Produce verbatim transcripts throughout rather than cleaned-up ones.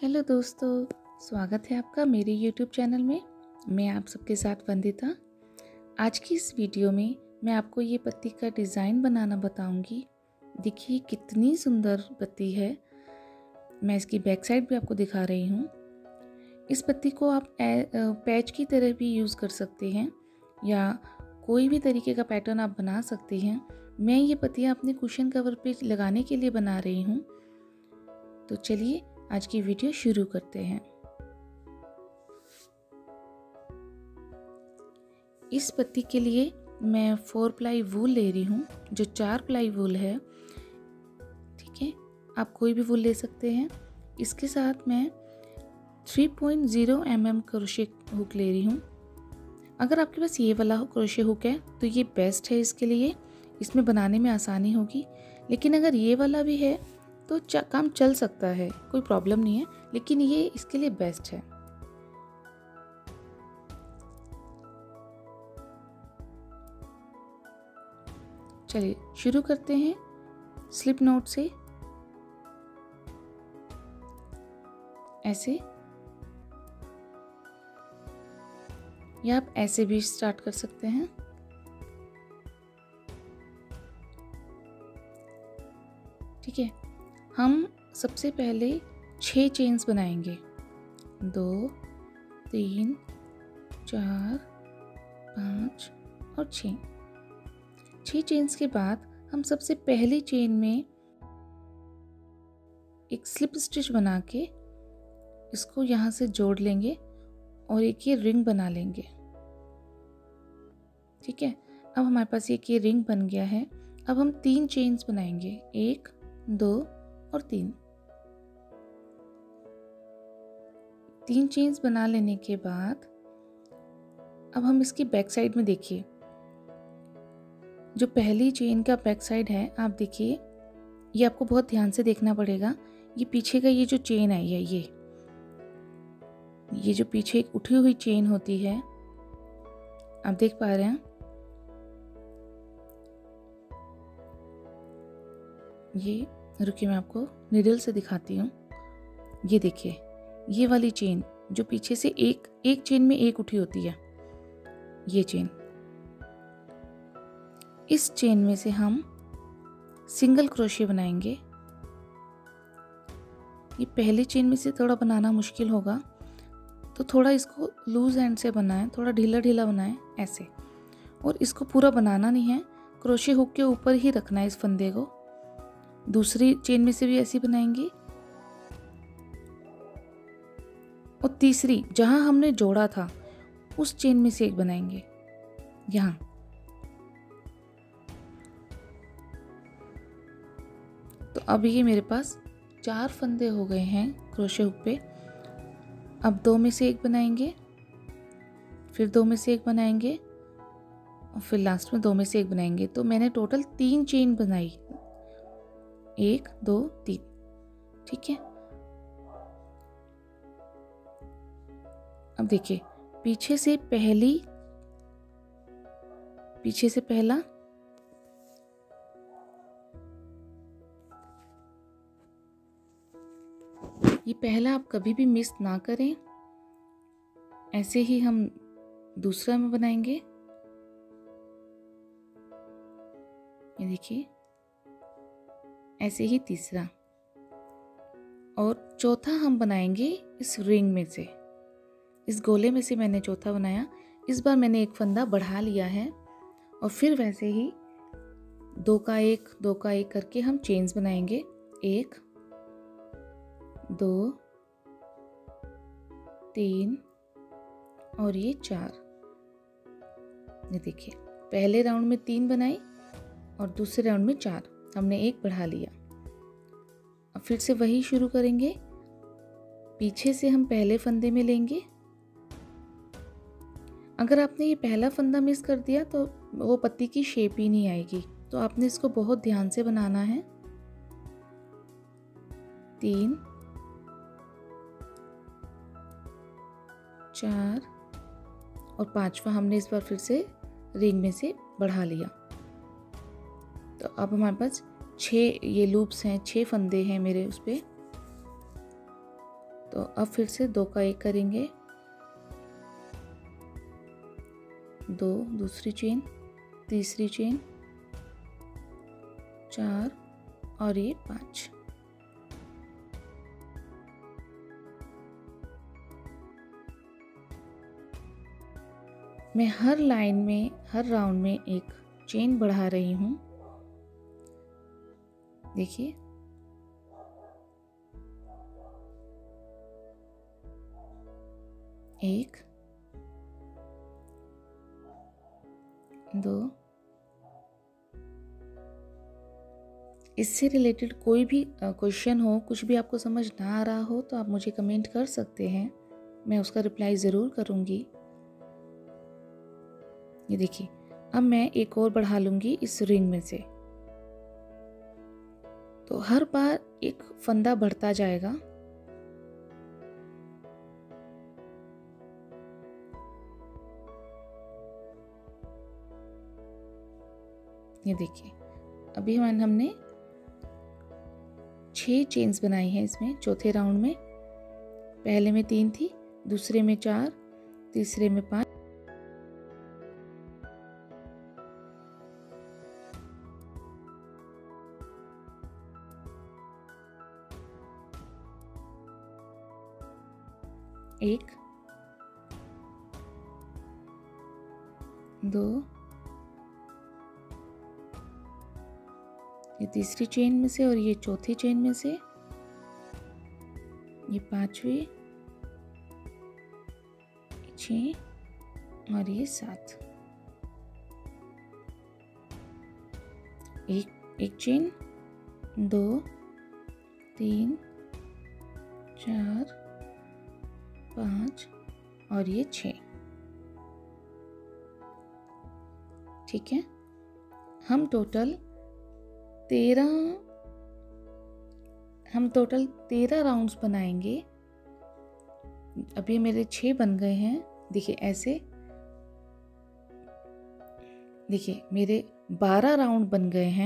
Hello दोस्तों, स्वागत है आपका मेरे यूट्यूब चैनल में। मैं आप सबके साथ वंदिता। आज की इस वीडियो में मैं आपको ये पत्ती का डिज़ाइन बनाना बताऊंगी। देखिए कितनी सुंदर पत्ती है। मैं इसकी बैक साइड भी आपको दिखा रही हूँ। इस पत्ती को आप पैच की तरह भी यूज़ कर सकते हैं या कोई भी तरीके का पैटर्न आप बना सकते हैं। मैं ये पत्तियाँ अपने कुशन कवर पे लगाने के लिए बना रही हूँ। तो चलिए आज की वीडियो शुरू करते हैं। इस पत्ती के लिए मैं फोर प्लाई वूल ले रही हूँ, जो चार प्लाई वूल है। ठीक है, आप कोई भी वूल ले सकते हैं। इसके साथ मैं three point zero M M crochet hook ले रही हूँ। अगर आपके पास ये वाला क्रोशे हुक है तो ये बेस्ट है इसके लिए, इसमें बनाने में आसानी होगी। लेकिन अगर ये वाला भी है तो काम चल सकता है, कोई प्रॉब्लम नहीं है, लेकिन ये इसके लिए बेस्ट है। चलिए शुरू करते हैं स्लिप नॉट से। ऐसे या आप ऐसे भी स्टार्ट कर सकते हैं। ठीक है, हम सबसे पहले छह चेन्स बनाएंगे। दो, तीन, चार, पाँच और छः। छह चेन्स के बाद हम सबसे पहली चेन में एक स्लिप स्टिच बना के इसको यहाँ से जोड़ लेंगे और एक ये रिंग बना लेंगे। ठीक है, अब हमारे पास एक ये रिंग बन गया है। अब हम तीन चेन्स बनाएंगे, एक, दो और तीन। तीन चेन्स बना लेने के बाद अब हम इसकी बैक साइड में देखिए, जो पहली चेन का बैक साइड है, आप देखिए, ये आपको बहुत ध्यान से देखना पड़ेगा। ये पीछे का ये जो चेन है, ये ये ये जो पीछे एक उठी हुई चेन होती है, आप देख पा रहे हैं। ये रुकिए, मैं आपको निडल से दिखाती हूँ। ये देखिए, ये वाली चेन जो पीछे से एक एक चेन में एक उठी होती है, ये चेन। इस चेन में से हम सिंगल क्रोशे बनाएंगे। ये पहली चेन में से थोड़ा बनाना मुश्किल होगा, तो थोड़ा इसको लूज एंड से बनाएं, थोड़ा ढीला ढीला बनाएं ऐसे। और इसको पूरा बनाना नहीं है, क्रोशे हुक के ऊपर ही रखना है इस फंदे को। दूसरी चेन में से भी ऐसी बनाएंगे और तीसरी जहां हमने जोड़ा था उस चेन में से एक बनाएंगे यहां। तो अब ये मेरे पास चार फंदे हो गए हैं क्रोशे हुक पे। अब दो में से एक बनाएंगे, फिर दो में से एक बनाएंगे और फिर लास्ट में दो में से एक बनाएंगे। तो मैंने टोटल तीन चेन बनाई, एक, दो, तीन। ठीक है, अब देखिए, पीछे से पहली पीछे से पहला, ये पहला आप कभी भी मिस ना करें। ऐसे ही हम दूसरा में बनाएंगे। ये देखिए, ऐसे ही तीसरा और चौथा हम बनाएंगे इस रिंग में से, इस गोले में से मैंने चौथा बनाया। इस बार मैंने एक फंदा बढ़ा लिया है और फिर वैसे ही दो का एक, दो का एक करके हम चेन्स बनाएंगे। एक, दो, तीन और ये चार। ये देखिए, पहले राउंड में तीन बनाई और दूसरे राउंड में चार, हमने एक बढ़ा लिया। अब फिर से वही शुरू करेंगे। पीछे से हम पहले फंदे में लेंगे। अगर आपने ये पहला फंदा मिस कर दिया तो वो पत्ती की शेप ही नहीं आएगी, तो आपने इसको बहुत ध्यान से बनाना है। तीन, चार और पांचवा हमने इस बार फिर से रिंग में से बढ़ा लिया। तो अब हमारे पास छः ये लूप्स हैं, छः फंदे हैं मेरे उस पे। तो अब फिर से दो का एक करेंगे, दो, दूसरी चेन, तीसरी चेन, चार और ये पांच। मैं हर लाइन में, हर राउंड में एक चेन बढ़ा रही हूँ। देखिए, एक, दो। इससे रिलेटेड कोई भी क्वेश्चन हो, कुछ भी आपको समझ ना आ रहा हो तो आप मुझे कमेंट कर सकते हैं, मैं उसका रिप्लाई ज़रूर करूँगी। ये देखिए, अब मैं एक और बढ़ा लूँगी इस रिंग में से, तो हर बार एक फंदा बढ़ता जाएगा। ये देखिए, अभी हम हमने छह चेन्स बनाई हैं इसमें, चौथे राउंड में। पहले में तीन थी, दूसरे में चार, तीसरे में पांच, एक, दो, ये तीसरी चेन में से और ये चौथी चेन में से, ये पांचवी, छः और ये सात। एक एक चेन, दो, तीन, चार, पाँच और ये छः। ठीक है, हम टोटल तेरह हम टोटल तेरह राउंड्स बनाएंगे। अभी मेरे छः बन गए हैं। देखिए ऐसे, देखिए मेरे बारह राउंड बन गए हैं।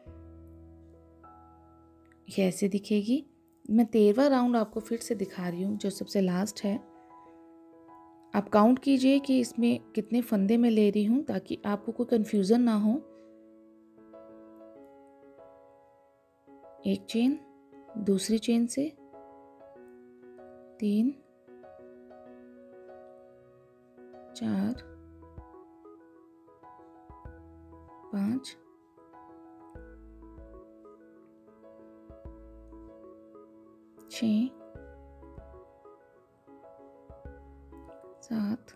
ये ऐसे दिखेगी। मैं तेरहवां राउंड आपको फिर से दिखा रही हूँ, जो सबसे लास्ट है। आप काउंट कीजिए कि इसमें कितने फंदे मैं ले रही हूँ, ताकि आपको कोई कंफ्यूजन ना हो। एक चेन, दूसरी चेन से तीन, चार, पाँच, छः, सात,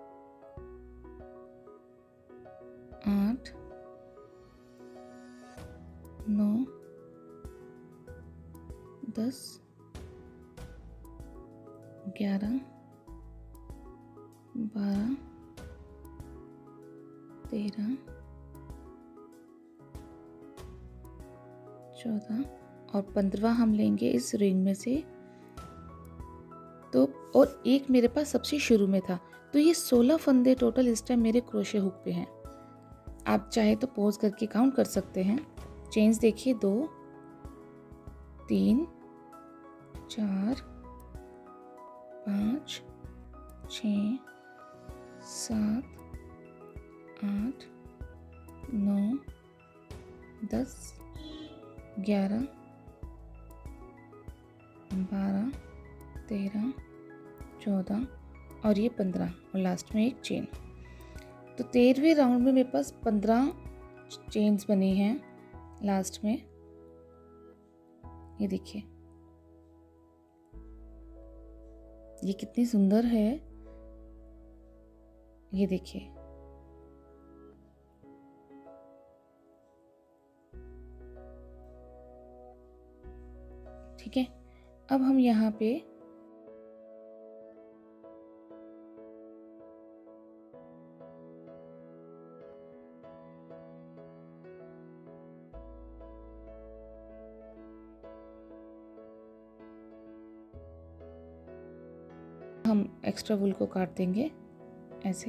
आठ, नौ, दस, ग्यारह, बारह, तेरह, चौदह और पंद्रहवां हम लेंगे इस रिंग में से। तो और एक मेरे पास सबसे शुरू में था, तो ये सोलह फंदे टोटल इस टाइम मेरे क्रोशे हुक पे हैं। आप चाहे तो पॉज करके काउंट कर सकते हैं। चेन्स देखिए, दो, तीन, चार, पाँच, छः, सात, आठ, नौ, दस, ग्यारह, बारह, तेरह, चौदह और ये पंद्रह और लास्ट में एक चेन। तो तेरहवें राउंड में मेरे पास पंद्रह चेन्स बनी हैं लास्ट में। ये देखिए, ये कितनी सुंदर है। ये देखिए, ठीक है। अब हम यहाँ पे हम एक्स्ट्रा वूल को काट देंगे ऐसे।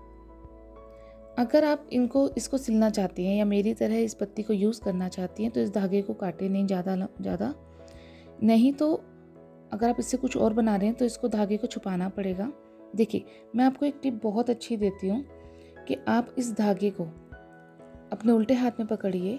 अगर आप इनको इसको सिलना चाहती हैं या मेरी तरह इस पत्ती को यूज़ करना चाहती हैं, तो इस धागे को काटे नहीं ज़्यादा ज़्यादा। नहीं तो अगर आप इससे कुछ और बना रहे हैं तो इसको धागे को छुपाना पड़ेगा। देखिए, मैं आपको एक टिप बहुत अच्छी देती हूँ कि आप इस धागे को अपने उल्टे हाथ में पकड़िए,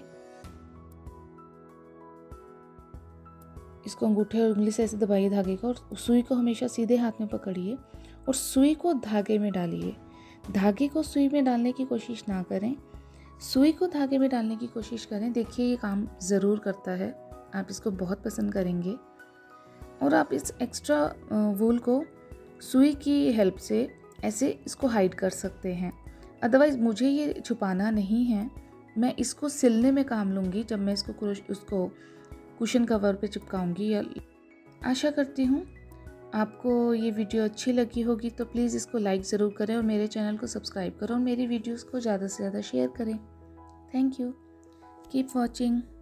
इसको अंगूठे और उंगली से ऐसे दबाइए धागे को, और सुई को हमेशा सीधे हाथ में पकड़िए और सुई को धागे में डालिए। धागे को सुई में डालने की कोशिश ना करें, सुई को धागे में डालने की कोशिश करें। देखिए, ये काम ज़रूर करता है, आप इसको बहुत पसंद करेंगे। और आप इस एक्स्ट्रा वूल को सुई की हेल्प से ऐसे इसको हाइड कर सकते हैं। अदरवाइज़ मुझे ये छुपाना नहीं है, मैं इसको सिलने में काम लूँगी जब मैं इसको उसको कुशन कवर पे चिपकाऊंगी। आशा करती हूँ आपको ये वीडियो अच्छी लगी होगी, तो प्लीज़ इसको लाइक ज़रूर करें और मेरे चैनल को सब्सक्राइब करो और मेरी वीडियोस को ज़्यादा से ज़्यादा शेयर करें। Thank you, keep watching.